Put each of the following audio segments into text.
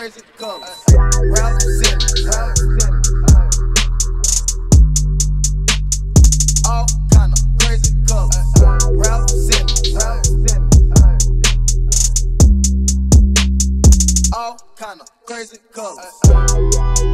crazy colors. Ralph Simmons. All kind of crazy colors. Ralph Simmons. All kind of crazy colors.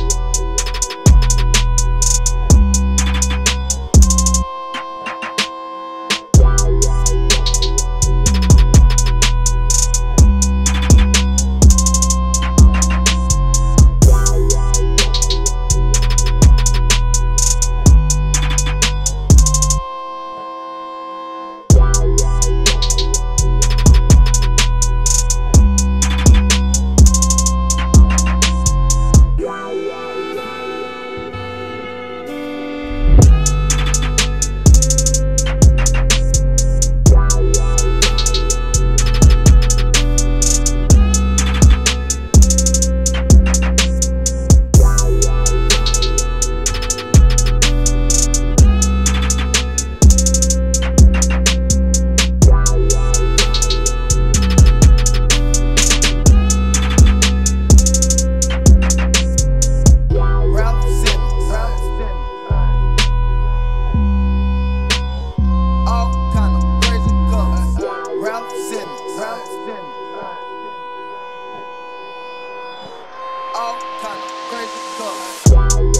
All kind of crazy colors.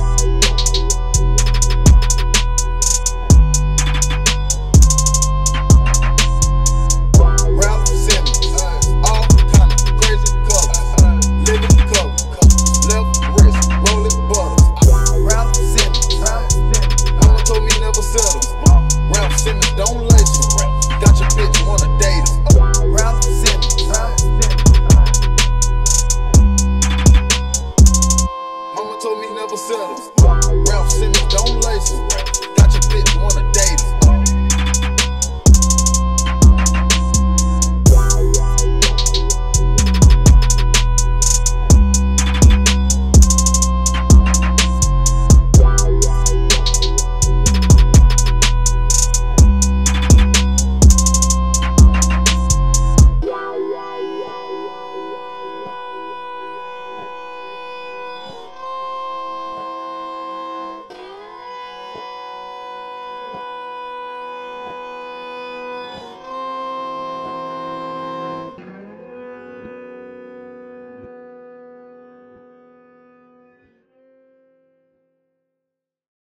Ralph Simmons. All kind of crazy colors. Living color. Left wrist, rolling butter. Ralph Simmons. Mama told me never settle. Ralph Simmons don't lace you. Got your bitch, wanna date him. Ralph Simmons. Told me never settle. Ralph Simmons don't lace him. Got your bitch wanna date.